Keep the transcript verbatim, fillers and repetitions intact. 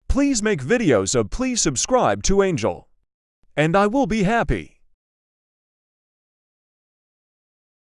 Please make videos of please subscribe to Angel. And I will be happy.